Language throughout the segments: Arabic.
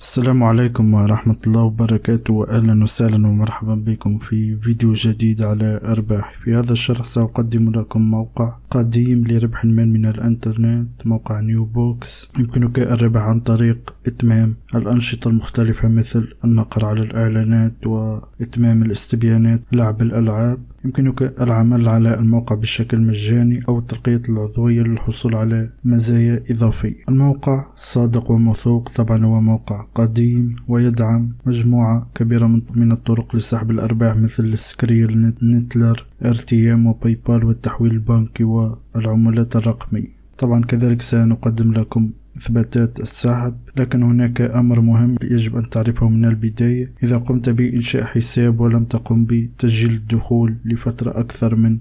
السلام عليكم ورحمة الله وبركاته، وأهلا وسهلا ومرحبا بكم في فيديو جديد على أرباح. في هذا الشرح سأقدم لكم موقع قديم لربح المال من الإنترنت، موقع نيو بوكس. يمكنك الربح عن طريق إتمام الأنشطة المختلفة مثل النقر على الإعلانات وإتمام الاستبيانات، لعب الألعاب. يمكنك العمل على الموقع بشكل مجاني أو ترقية العضوية للحصول على مزايا إضافية. الموقع صادق وموثوق، طبعا هو موقع قديم ويدعم مجموعة كبيرة من الطرق لسحب الأرباح مثل سكريل، نتلر، RTM وباي بال والتحويل البنكي والعملات الرقمية. طبعا كذلك سنقدم لكم إثباتات السحب، لكن هناك أمر مهم يجب أن تعرفه من البداية. إذا قمت بإنشاء حساب ولم تقم بتسجيل الدخول لفترة أكثر من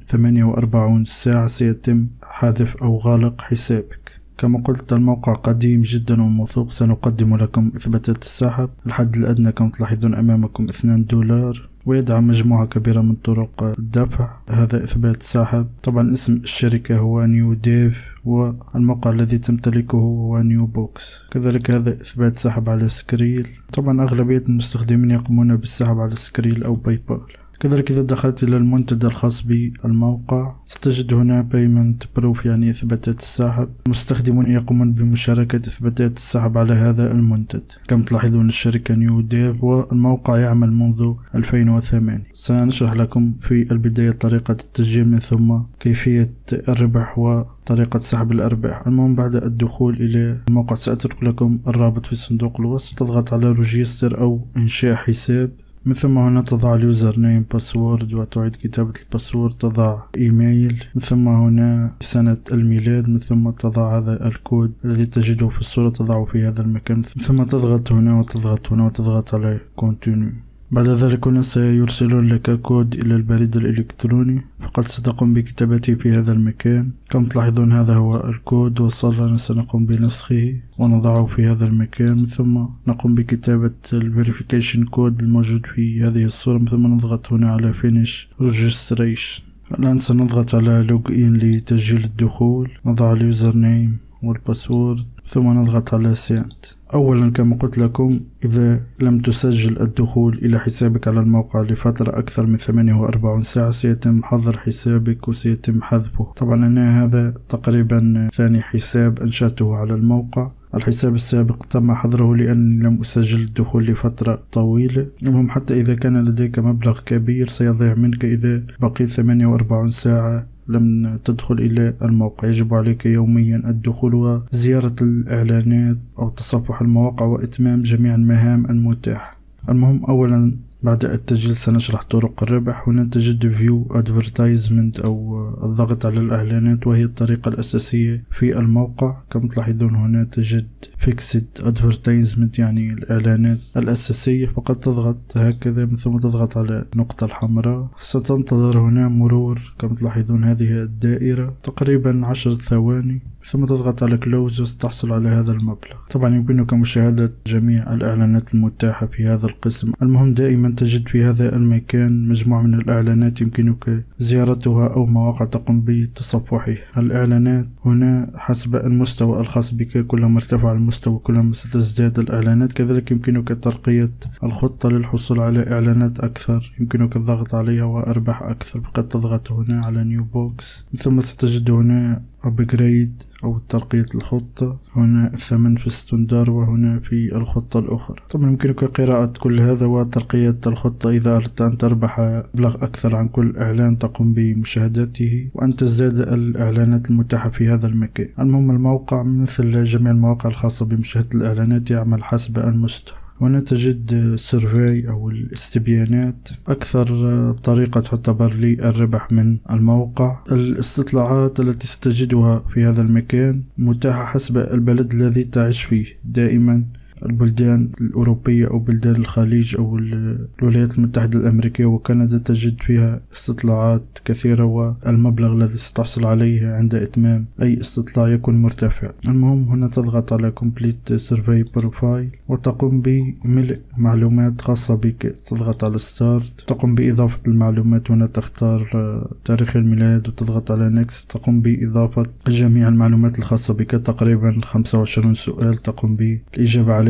48 ساعة سيتم حذف أو غلق حسابك. كما قلت الموقع قديم جدا وموثوق. سنقدم لكم إثباتات السحب. الحد الأدنى كما تلاحظون أمامكم $2، ويدعم مجموعة كبيرة من طرق الدفع. هذا إثبات سحب. طبعا اسم الشركة هو نيو ديف، والموقع الذي تمتلكه هو نيو بوكس. كذلك هذا إثبات سحب على سكريل. طبعا أغلبية المستخدمين يقومون بالسحب على سكريل أو باي بال. كذلك إذا دخلت إلى المنتدى الخاص بالموقع ستجد هنا payment proof، يعني إثباتات السحب. المستخدمون يقومون بمشاركة إثباتات السحب على هذا المنتدى. كما تلاحظون الشركة نيو ديف، والموقع يعمل منذ 2008. سنشرح لكم في البداية طريقة التسجيل، من ثم كيفية الربح وطريقة سحب الأرباح. المهم بعد الدخول إلى الموقع سأترك لكم الرابط في صندوق الوصف. تضغط على ريجستر أو إنشاء حساب. من ثم هنا تضع اليوزر نيم باسورد وتعيد كتابة الباسورد. تضع إيميل، من ثم هنا سنة الميلاد، من ثم تضع هذا الكود الذي تجده في الصورة تضعه في هذا المكان، من ثم تضغط هنا وتضغط هنا وتضغط على كونتينيو. بعد ذلك هنا سيرسلون لك كود إلى البريد الإلكتروني، فقط ستقوم بكتابته في هذا المكان. كما تلاحظون هذا هو الكود وصلنا. سنقوم بنسخه ونضعه في هذا المكان، من ثم نقوم بكتابة الفيريفيكيشن كود الموجود في هذه الصورة، من ثم نضغط هنا على فينيش ريجستريشن. الآن سنضغط على لوج إن لتسجيل الدخول. نضع اليوزر نيم والباسورد، ثم نضغط على سيند. أولا كما قلت لكم، إذا لم تسجل الدخول إلى حسابك على الموقع لفترة أكثر من 48 ساعة سيتم حظر حسابك وسيتم حذفه. طبعا أنا هذا تقريبا ثاني حساب أنشأته على الموقع. الحساب السابق تم حظره لأني لم أسجل الدخول لفترة طويلة. المهم حتى إذا كان لديك مبلغ كبير سيضيع منك إذا بقيت 48 ساعة لم تدخل إلى الموقع. يجب عليك يوميا الدخول وزيارة الإعلانات أو تصفح المواقع وإتمام جميع المهام المتاحة. المهم أولا بعد التسجيل سنشرح طرق الربح. هنا تجد View Advertisement أو الضغط على الإعلانات، وهي الطريقة الأساسية في الموقع. كما تلاحظون هنا تجد Fixed Advertisement، يعني الإعلانات الأساسية. فقط تضغط هكذا، من ثم تضغط على النقطة الحمراء. ستنتظر هنا مرور، كما تلاحظون هذه الدائرة تقريبا 10 ثواني، ثم تضغط على Close تحصل على هذا المبلغ. طبعا يمكنك مشاهدة جميع الإعلانات المتاحة في هذا القسم. المهم دائما تجد في هذا المكان مجموعة من الإعلانات يمكنك زيارتها أو مواقع تقوم بتصفحها. الإعلانات هنا حسب المستوى الخاص بك، كلما ارتفع المستوى كلما ستزداد الإعلانات. كذلك يمكنك ترقية الخطة للحصول على إعلانات أكثر، يمكنك الضغط عليها وأرباح أكثر. فقد تضغط هنا على نيو بوكس، ثم ستجد هنا أبجريد أو ترقية الخطة. هنا الثمن في الستاندر وهنا في الخطة الأخرى. طبعا يمكنك قراءة كل هذا وترقية الخطة إذا أردت أن تربح مبلغ أكثر عن كل إعلان تقوم بمشاهدته، وأن تزداد الإعلانات المتاحة في هذا المكان. المهم الموقع مثل جميع المواقع الخاصة بمشاهدة الإعلانات يعمل حسب المستوى. هنا تجد سيرفي أو الاستبيانات، أكثر طريقة تعتبر لي الربح من الموقع. الاستطلاعات التي ستجدها في هذا المكان متاحة حسب البلد الذي تعيش فيه. دائما البلدان الأوروبية أو بلدان الخليج أو الولايات المتحدة الأمريكية وكندا تجد فيها استطلاعات كثيرة، والمبلغ الذي ستحصل عليه عند إتمام أي استطلاع يكون مرتفع. المهم هنا تضغط على Complete Survey Profile وتقوم بملء معلومات خاصة بك. تضغط على Start، تقوم بإضافة المعلومات. هنا تختار تاريخ الميلاد وتضغط على Next. تقوم بإضافة جميع المعلومات الخاصة بك، تقريبا 25 سؤال تقوم بالإجابة عليه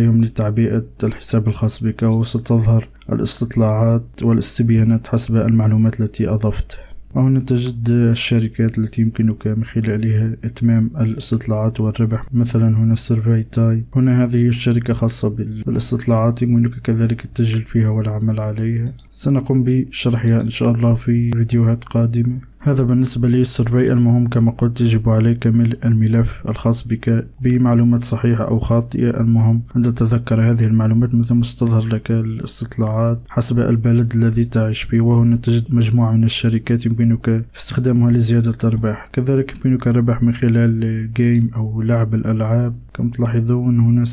عليهم لتعبئة الحساب الخاص بك، وستظهر الاستطلاعات والاستبيانات حسب المعلومات التي أضفتها. وهنا تجد الشركات التي يمكنك من خلالها إتمام الاستطلاعات والربح. مثلا هنا سيرفي تايم، هنا هذه الشركة خاصة بالاستطلاعات، يمكنك كذلك التسجيل فيها والعمل عليها. سنقوم بشرحها إن شاء الله في فيديوهات قادمة. هذا بالنسبة للسيرفي. المهم كما قلت يجب عليك ملء الملف الخاص بك بمعلومات صحيحة أو خاطئة. المهم أن تتذكر هذه المعلومات من ثم ستظهر لك الاستطلاعات حسب البلد الذي تعيش فيه. وهنا تجد مجموعة من الشركات يمكنك استخدامها لزيادة الربح. كذلك يمكنك الربح من خلال جيم أو لعب الألعاب. كما تلاحظون هنا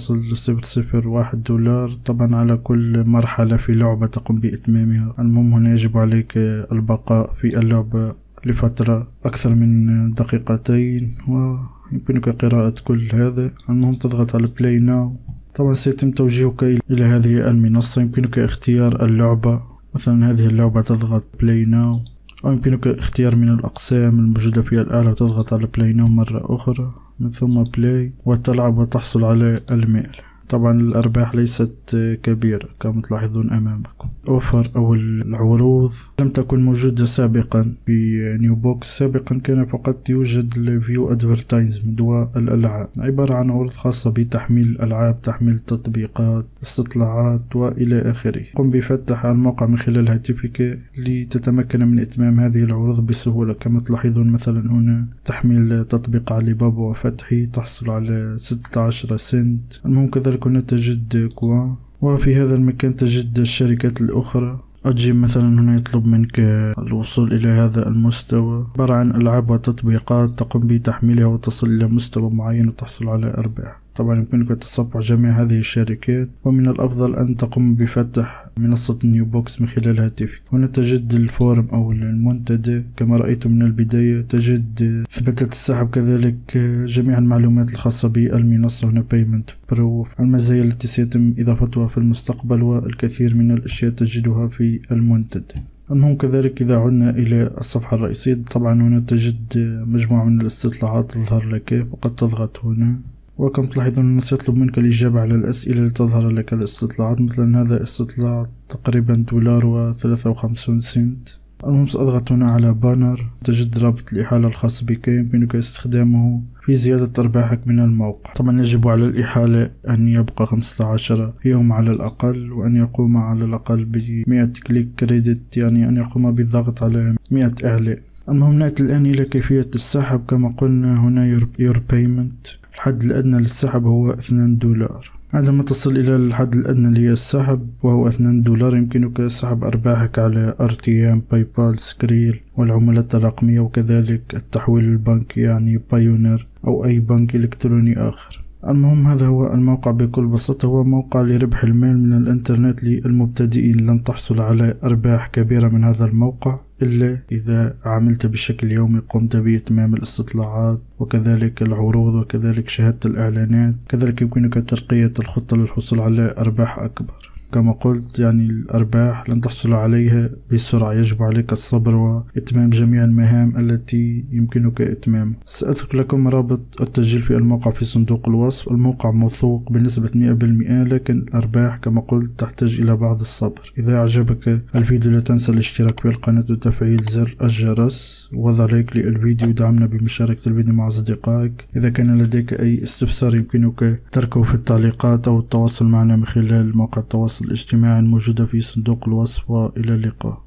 0.001 دولار طبعا على كل مرحلة في لعبة تقوم بإتمامها. المهم هنا يجب عليك البقاء في اللعبة لفترة أكثر من دقيقتين، ويمكنك قراءة كل هذا. المهم تضغط على بلاي ناو، طبعا سيتم توجيهك إلى هذه المنصة. يمكنك اختيار اللعبة، مثلا هذه اللعبة تضغط بلاي ناو، أو يمكنك اختيار من الأقسام الموجودة في الأعلى وتضغط على بلاي ناو مرة أخرى، من ثم بلاي وتلعب وتحصل على المال. طبعا الأرباح ليست كبيرة كما تلاحظون أمامكم. أوفر أو العروض لم تكن موجودة سابقا بنيو بوكس. سابقا كان فقط يوجد الفيو ادفرتايزمنت والألعاب، عبارة عن عروض خاصة بتحميل الألعاب، تحميل تطبيقات، استطلاعات وإلى آخره. قم بفتح الموقع من خلال هاتفك لتتمكن من إتمام هذه العروض بسهولة. كما تلاحظون مثلا هنا تحميل تطبيق علي بابا وفتحه تحصل على 16 سنت. المهم كذلك هنا تجد كوان، وفي هذا المكان تجد الشركات الأخرى. أجيم مثلا هنا يطلب منك الوصول إلى هذا المستوى، عبارة عن ألعاب وتطبيقات تقوم بتحميلها وتصل إلى مستوى معين وتحصل على أرباح. طبعا يمكنك تصفح جميع هذه الشركات، ومن الأفضل أن تقوم بفتح منصة نيو بوكس من خلال هاتفك. هنا تجد الفورم أو المنتدى كما رأيت من البداية، تجد إثباتات السحب، كذلك جميع المعلومات الخاصة بالمنصة. هنا بيمنت بروف، المزايا التي سيتم إضافتها في المستقبل، والكثير من الأشياء تجدها في المنتدى. المهم كذلك إذا عدنا إلى الصفحة الرئيسية، طبعا هنا تجد مجموعة من الاستطلاعات تظهر لك، فقط تضغط هنا. وكم تلاحظون أنه سيطلب منك الإجابة على الأسئلة لتظهر لك الاستطلاعات. مثلا هذا استطلاع تقريبا $1.53. المهم سأضغط هنا على بانر، تجد رابط الإحالة الخاص بك، يمكنك استخدامه في زيادة أرباحك من الموقع. طبعا يجب على الإحالة أن يبقى 15 يوم على الأقل، وأن يقوم على الأقل ب100 كليك كريدت، يعني أن يقوم بالضغط على 100 إعلاء. المهم نأتي الآن إلى كيفية السحب. كما قلنا هنا your payment، الحد الأدنى للسحب هو $2. عندما تصل إلى الحد الأدنى للسحب وهو $2 يمكنك سحب أرباحك على RTM، باي بال، سكريل والعملات الرقمية، وكذلك التحويل البنكي يعني بايونير أو أي بنك إلكتروني آخر. المهم هذا هو الموقع بكل بساطة، هو موقع لربح المال من الانترنت للمبتدئين. لن تحصل على أرباح كبيرة من هذا الموقع إلا إذا عملت بشكل يومي، قمت بإتمام الاستطلاعات وكذلك العروض وكذلك شهادة الإعلانات. كذلك يمكنك ترقية الخطة للحصول على أرباح أكبر. كما قلت يعني الأرباح لن تحصل عليها بسرعة، يجب عليك الصبر وإتمام جميع المهام التي يمكنك إتمامها. سأترك لكم رابط التسجيل في الموقع في صندوق الوصف. الموقع موثوق بنسبة 100%، لكن الأرباح كما قلت تحتاج إلى بعض الصبر. إذا أعجبك الفيديو لا تنسى الاشتراك في القناة وتفعيل زر الجرس، وضع لايك للفيديو، دعمنا بمشاركة الفيديو مع أصدقائك. إذا كان لديك أي استفسار يمكنك تركه في التعليقات أو التواصل معنا من خلال موقع التواصل الاجتماعي الموجودة في صندوق الوصف، وإلى اللقاء.